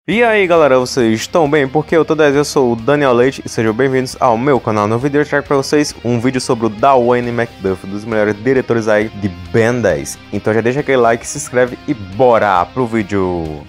E aí galera, vocês estão bem? Porque eu tô 10, eu sou o Daniel Leite e sejam bem-vindos ao meu canal. No vídeo eu trago pra vocês um vídeo sobre o Dwayne McDuffie, um dos melhores diretores aí de Ben 10. Então já deixa aquele like, se inscreve e bora pro vídeo!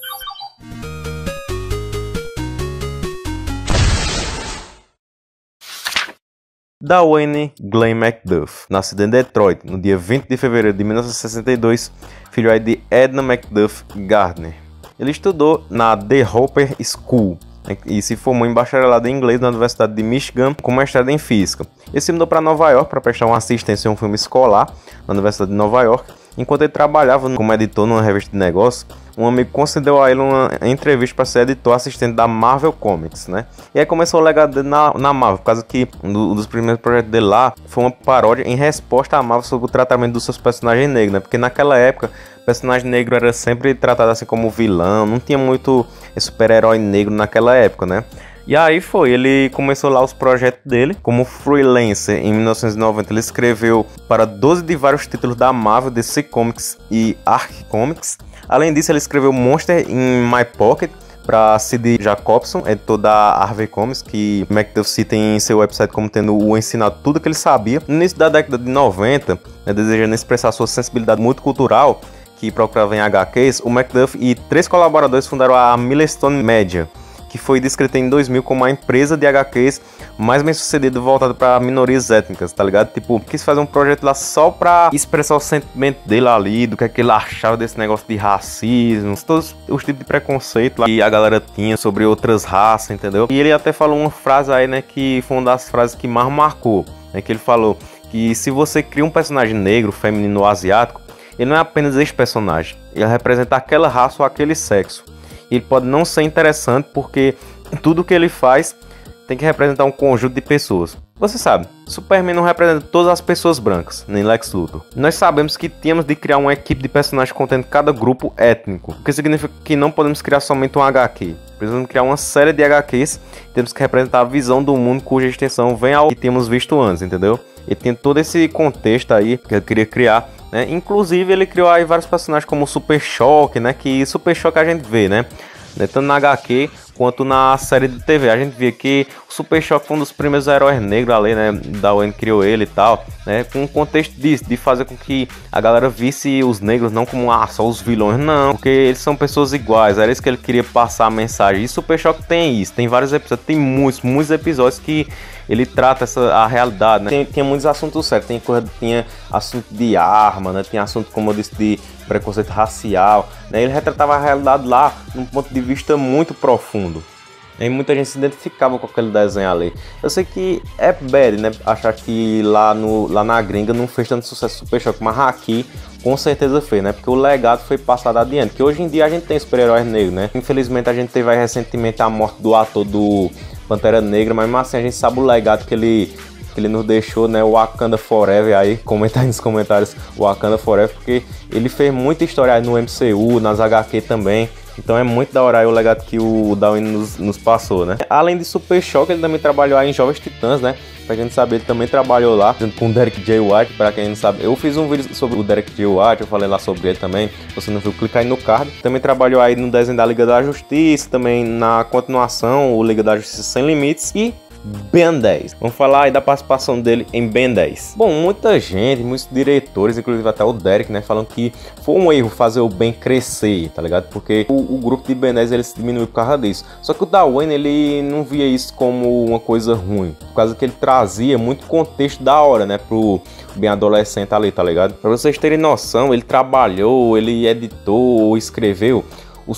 Dwayne Glenn McDuffie, nascido em Detroit no dia 20 de fevereiro de 1962, filho aí de Edna McDuffie Gardner. Ele estudou na The Hopper School e se formou em bacharelado em inglês na Universidade de Michigan com mestrado em física. Ele se mudou para Nova York para prestar uma assistência em um filme escolar na Universidade de Nova York. Enquanto ele trabalhava como editor numa revista de negócios, um amigo concedeu a ele uma entrevista para ser editor assistente da Marvel Comics, né? E aí começou o legado dele na Marvel, por causa que um dos primeiros projetos dele lá foi uma paródia em resposta à Marvel sobre o tratamento dos seus personagens negros, né? Porque naquela época o personagem negro era sempre tratado assim como vilão, não tinha muito super-herói negro naquela época, né? E aí ele começou lá os projetos dele como freelancer. Em 1990 ele escreveu para 12 de vários títulos da Marvel, DC Comics e Arc Comics. Além disso ele escreveu Monster in My Pocket para C.D. Jacobson, editor da Harvey Comics, que McDuffie cita em seu website como tendo o ensinado tudo que ele sabia. No início da década de 90, desejando expressar sua sensibilidade multicultural, que procurava em HQs, o McDuffie e 3 colaboradores fundaram a Milestone Media, que foi descrita em 2000 como a empresa de HQs mais bem sucedida voltada para minorias étnicas, tá ligado? Tipo, quis fazer um projeto lá só pra expressar o sentimento dele ali, do que é que ele achava desse negócio de racismo, todos os tipos de preconceito lá que a galera tinha sobre outras raças, entendeu? E ele até falou uma frase aí, né, que foi uma das frases que mais marcou, né, que ele falou que se você cria um personagem negro, feminino ou asiático, ele não é apenas esse personagem, ele representa aquela raça ou aquele sexo. Ele pode não ser interessante porque tudo que ele faz tem que representar um conjunto de pessoas. Você sabe, Superman não representa todas as pessoas brancas, nem Lex Luthor. Nós sabemos que tínhamos de criar uma equipe de personagens contendo cada grupo étnico, o que significa que não podemos criar somente um HQ. Precisamos criar uma série de HQs, temos que representar a visão do mundo cuja extensão vem ao que tínhamos visto antes, entendeu? E tem todo esse contexto aí que eu queria criar, né? Inclusive ele criou aí vários personagens como o Super Choque, né? Que Super Choque a gente vê, né? Tanto na HQ quanto na série de TV. A gente vê que o Super Choque foi um dos primeiros heróis negros ali, né? Dwayne criou ele e tal, né? Com o contexto disso, de fazer com que a galera visse os negros não como só os vilões, não, porque eles são pessoas iguais. Era isso que ele queria passar a mensagem. E Super Choque tem isso, tem vários episódios, tem muitos episódios que ele trata a realidade, né? Tinha muitos assuntos sérios, tinha assunto de arma, né? Tinha assunto, como eu disse, de preconceito racial, né? Ele retratava a realidade lá num ponto de vista muito profundo. E muita gente se identificava com aquele desenho ali. Eu sei que é bad, né? Achar que lá na gringa não fez tanto sucesso Super Choque, mas aqui com certeza fez, né? Porque o legado foi passado adiante. Que hoje em dia a gente tem super-heróis negros, né? Infelizmente a gente teve aí recentemente a morte do ator do Pantera Negra, mas mesmo assim a gente sabe o legado que ele nos deixou, né? O Wakanda Forever aí, comenta aí nos comentários o Wakanda Forever, porque ele fez muita história aí no MCU, nas HQ também. Então é muito da hora aí o legado que o Dwayne nos passou, né? Além de Super Choque, ele também trabalhou aí em Jovens Titãs, né? Pra quem não sabe, ele também trabalhou lá, junto com o Derek J. White. Pra quem não sabe, eu fiz um vídeo sobre o Derek J. White, eu falei lá sobre ele também. Se você não viu, clica aí no card. Também trabalhou aí no desenho da Liga da Justiça, também na continuação, o Liga da Justiça Sem Limites e Ben 10. Vamos falar aí da participação dele em Ben 10. Bom, muita gente, muitos diretores, inclusive até o Derek, né, falam que foi um erro fazer o Ben crescer, tá ligado? Porque o grupo de Ben 10 ele se diminuiu por causa disso. Só que o Dwayne ele não via isso como uma coisa ruim, por causa que ele trazia muito contexto da hora, né, pro bem adolescente ali, tá ligado? Pra vocês terem noção, ele trabalhou, ele editou, escreveu os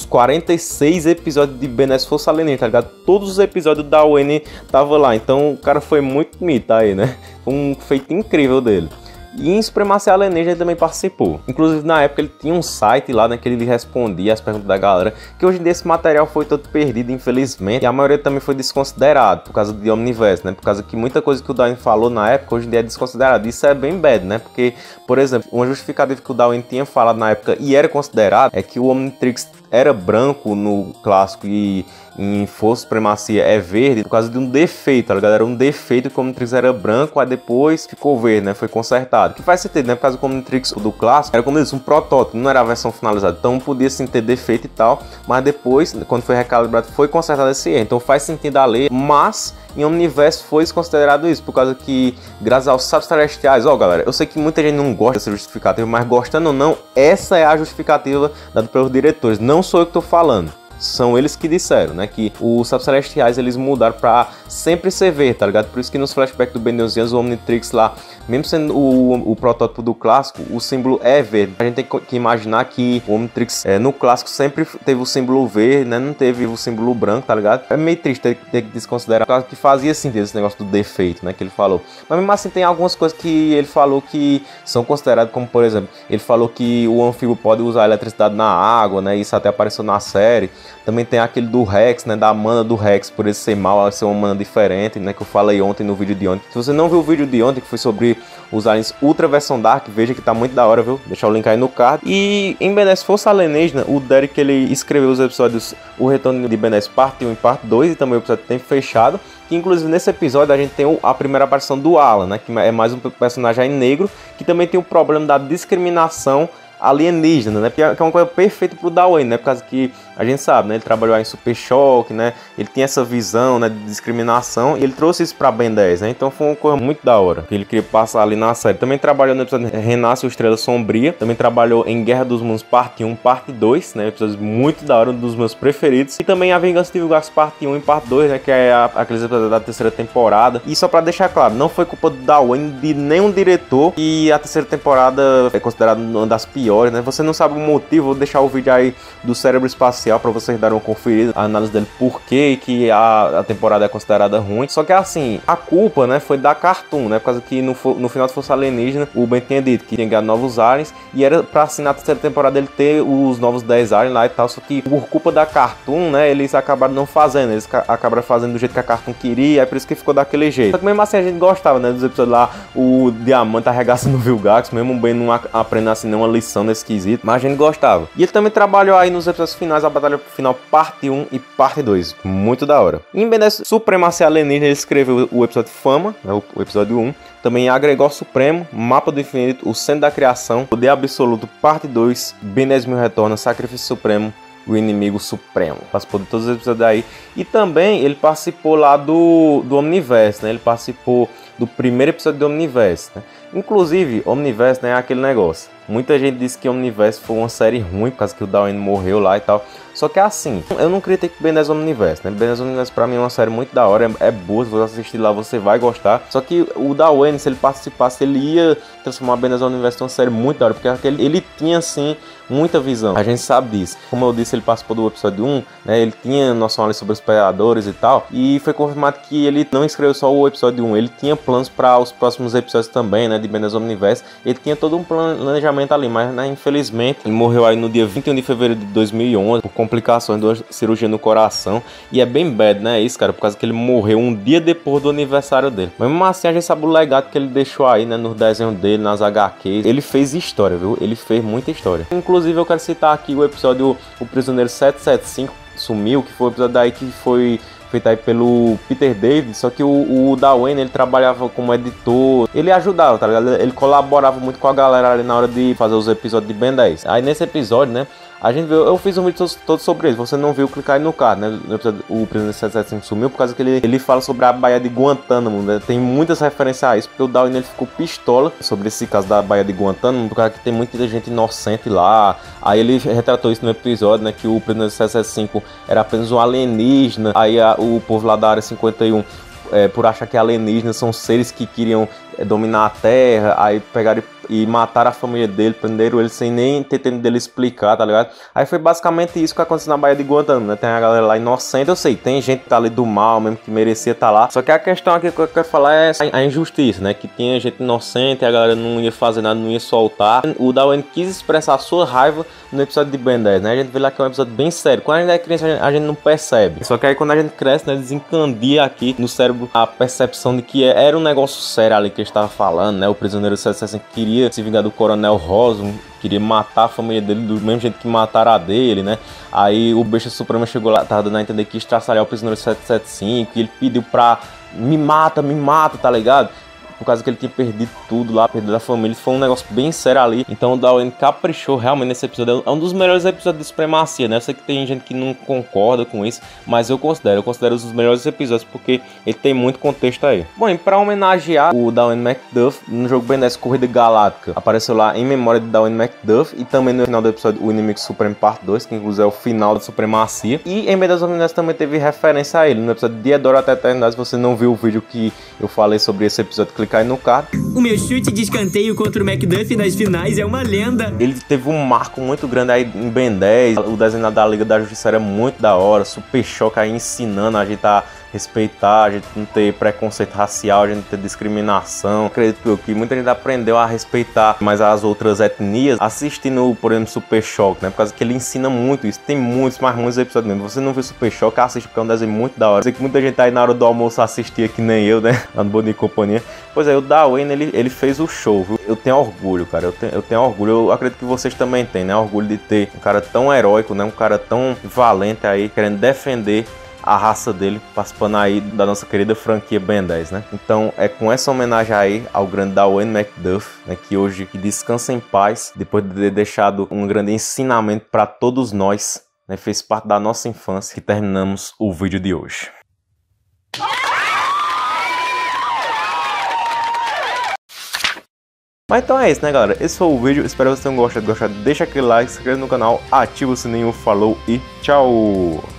46 episódios de Ben 10 Força Alienígena, tá ligado? Todos os episódios da Wayne tava lá, então o cara foi muito mito aí, né? Foi um feito incrível dele. E em Supremacia Alienígena ele também participou. Inclusive na época ele tinha um site lá, né, que ele respondia as perguntas da galera, que hoje em dia esse material foi todo perdido, infelizmente. E a maioria também foi desconsiderado por causa de Omniverse, né? Por causa que muita coisa que o Dwayne falou na época, hoje em dia é desconsiderado. Isso é bem bad, né? Porque, por exemplo, uma justificativa que o Dwayne tinha falado na época e era considerado é que o Omnitrix era branco no clássico e em Força Supremacia é verde por causa de um defeito, tá ligado? Era um defeito que o Omnitrix era branco, aí depois ficou verde, né? Foi consertado. Que faz sentido, né? Por causa do Omnitrix do clássico era, como eu disse, um protótipo, não era a versão finalizada. Então podia sim ter defeito e tal, mas depois, quando foi recalibrado, foi consertado esse erro. Então faz sentido a lei, mas em Omniverse foi considerado isso, por causa que, graças aos sábios celestiais, ó galera, eu sei que muita gente não gosta dessa justificativa, mas gostando ou não, essa é a justificativa dada pelos diretores, não sou eu que tô falando. São eles que disseram, né, que os sábios celestiais eles mudaram pra sempre ser verde, tá ligado? Por isso que nos flashbacks do Ben 11 anos, o Omnitrix lá, mesmo sendo o protótipo do clássico, o símbolo é verde. A gente tem que imaginar que o Omnitrix no clássico sempre teve o símbolo verde, né? Não teve o símbolo branco, tá ligado? É meio triste ter que desconsiderar, por causa que fazia sentido esse negócio do defeito, né? Que ele falou. Mas mesmo assim tem algumas coisas que ele falou que são consideradas, como por exemplo, ele falou que o anfíbio pode usar eletricidade na água, né? Isso até apareceu na série. Também tem aquele do Rex, né? Da mana do Rex, por ele ser mal, ela ser uma mana diferente, né? Que eu falei ontem no vídeo de ontem. Se você não viu o vídeo de ontem, que foi sobre os aliens Ultra Versão Dark, veja que tá muito da hora, viu? Deixar o link aí no card. E em Ben 10 Força Alienígena, o Derek ele escreveu os episódios O Retorno de Ben 10 parte 1 e parte 2, e também o episódio Tempo Fechado. Que inclusive nesse episódio a gente tem a primeira aparição do Alan, né? Que é mais um personagem aí negro, que também tem o problema da discriminação alienígena, né? Que é uma coisa perfeita pro Darwin, né? Por causa que a gente sabe, né? Ele trabalhou aí em Super Choque, né? Ele tinha essa visão, né, de discriminação, e ele trouxe isso pra Ben 10, né? Então foi uma coisa muito da hora que ele queria passar ali na série. Também trabalhou no episódio Renasce o Estrela Sombria, também trabalhou em Guerra dos Mundos parte 1, parte 2, né? Episódios muito da hora, um dos meus preferidos. E também a Vingança de Vilgax parte 1 e parte 2, né? Que é aqueles episódios da terceira temporada. E só pra deixar claro, não foi culpa do Darwin, de nenhum diretor, e a terceira temporada é considerada uma das piores, né? Você não sabe o motivo, vou deixar o vídeo aí do Cérebro Espacial para vocês darem uma conferida, a análise dele, por que a temporada é considerada ruim. Só que assim, a culpa, né, foi da Cartoon, né? Por causa que no final de Força Alienígena, o Ben tinha dito que tinha ganhado novos aliens, e era pra assim, na terceira temporada ele ter os novos 10 aliens lá e tal, só que por culpa da Cartoon, né, eles acabaram não fazendo, eles acabaram fazendo do jeito que a Cartoon queria, é por isso que ficou daquele jeito. Só que mesmo assim a gente gostava, né, dos episódios lá, o Diamante arregaçando o Vilgax, mesmo o Ben não aprendendo assim nenhuma lição nesse quesito, mas a gente gostava. E ele também trabalhou aí nos episódios finais, a Batalha Final parte 1 e parte 2, muito da hora. Em Ben 10 Supremacia Alienígena, ele escreveu o episódio Fama, né, o episódio 1, também Agregor Supremo, Mapa do Infinito, O Centro da Criação, Poder Absoluto, parte 2, Ben 10.000 Retorna, Sacrifício Supremo, O Inimigo Supremo. Participou de todos os episódios aí. E também ele participou lá do Omniverse, né? Ele participou do primeiro episódio do Omniverse, né? Inclusive, Omniverse, né, é aquele negócio. Muita gente disse que Omniverse foi uma série ruim por causa que o Darwin morreu lá e tal. Só que assim, eu não critico Ben 10 Omniverse, né? Ben 10 Omniverse pra mim é uma série muito da hora, é boa, se você assistir lá você vai gostar. Só que o Darwin, se ele participasse, ele ia transformar Ben 10 Omniverse em uma série muito da hora, porque ele tinha assim muita visão, a gente sabe disso. Como eu disse, ele participou do episódio 1, né? Ele tinha noção ali sobre os predadores e tal, e foi confirmado que ele não escreveu só o episódio 1, ele tinha planos para os próximos episódios também, né, de Ben 10 Omniverse. Ele tinha todo um planejamento ali, mas né, infelizmente ele morreu aí no dia 21 de fevereiro de 2011 por complicações de uma cirurgia no coração, e é bem bad, né, isso, cara, por causa que ele morreu um dia depois do aniversário dele. Mas mesmo assim a gente sabe o legado que ele deixou aí, né, nos desenhos dele, nas HQs. Ele fez história, viu? Ele fez muita história. Inclusive eu quero citar aqui o episódio O Prisioneiro 775 Sumiu, que foi o episódio daí que foi feito aí pelo Peter David, só que o Darwin, ele trabalhava como editor, ele ajudava, tá ligado? Ele colaborava muito com a galera ali na hora de fazer os episódios de Ben 10. Aí nesse episódio, né, a gente viu, eu fiz um vídeo todo sobre ele, você não viu, clicar aí no card, né, no episódio, o Prisioneiro 775 Sumiu, por causa que ele fala sobre a Baía de Guantánamo, né, tem muitas referências a isso, porque o Darwin, ele ficou pistola sobre esse caso da Baía de Guantánamo, por causa que tem muita gente inocente lá. Aí ele retratou isso no episódio, né, que o Prisioneiro 775 era apenas um alienígena, aí o povo lá da Área 51, por achar que alienígenas são seres que queriam dominar a Terra, aí pegaram e mataram a família dele, prenderam ele sem nem ter tempo dele explicar, tá ligado? Aí foi basicamente isso que aconteceu na Baía de Guantánamo, né? Tem a galera lá inocente, eu sei, tem gente que tá ali do mal mesmo, que merecia estar lá. Só que a questão aqui que eu quero falar é a injustiça, né? Que tinha gente inocente, a galera não ia fazer nada, não ia soltar. O Darwin quis expressar a sua raiva no episódio de Ben 10, né? A gente vê lá que é um episódio bem sério. Quando a gente é criança, a gente não percebe. Só que aí quando a gente cresce, né? Desencandia aqui no cérebro a percepção de que era um negócio sério ali que eles estavam falando, né? O prisioneiro 775 queria se vingar do Coronel Rossum, queria matar a família dele do mesmo jeito que mataram a dele, né? Aí o Besta Suprema chegou lá, tava dando a entender que ia estraçalhar o prisioneiro 775, e ele pediu pra me mata, tá ligado? Por causa que ele tinha perdido tudo lá, perdido a família. Foi um negócio bem sério ali. Então o Dawen caprichou realmente nesse episódio. É um dos melhores episódios de Supremacia, né? Eu sei que tem gente que não concorda com isso, mas eu considero os dos melhores episódios porque ele tem muito contexto aí. Bom, e pra homenagear o Dawen McDuff, no jogo Ben 10 Corrida Galáctica, apareceu lá em memória de Dawen McDuff, e também no final do episódio o Inimigo Supremo Parte 2, que inclusive é o final da Supremacia. E em Ben 10 Homenagem também teve referência a ele. No episódio de Edora até a Eternidade, se você não viu o vídeo que eu falei sobre esse episódio, clicar aí no card. O meu chute de escanteio contra o McDuff nas finais é uma lenda. Ele teve um marco muito grande aí em Ben 10. O desenho da Liga da Justiça era muito da hora. Super Choque aí ensinando a gente a respeitar, a gente não ter preconceito racial, a gente não ter discriminação. Acredito eu que muita gente aprendeu a respeitar mais as outras etnias assistindo, por exemplo, Super Choque, né? Por causa que ele ensina muito isso. Tem muitos episódios mesmo. Você não viu Super Choque, assiste, porque é um desenho muito da hora. Sei que muita gente aí na hora do almoço assistia, que nem eu, né? Lá no Bom Dia e Companhia. Pois é, o Dawen, ele fez o show, viu? Eu tenho orgulho, cara. Eu tenho orgulho. Eu acredito que vocês também têm, né? Orgulho de ter um cara tão heróico, né? Um cara tão valente aí, querendo defender a raça dele, participando aí da nossa querida franquia Ben 10, né? Então é com essa homenagem aí ao grande Dawen McDuff, né, que hoje que descansa em paz, depois de ter deixado um grande ensinamento para todos nós, né, fez parte da nossa infância, que terminamos o vídeo de hoje. Mas então é isso, né, galera? Esse foi o vídeo, espero que vocês tenham gostado. Deixa aquele like, se inscreva no canal, ativa o sininho, falou e tchau!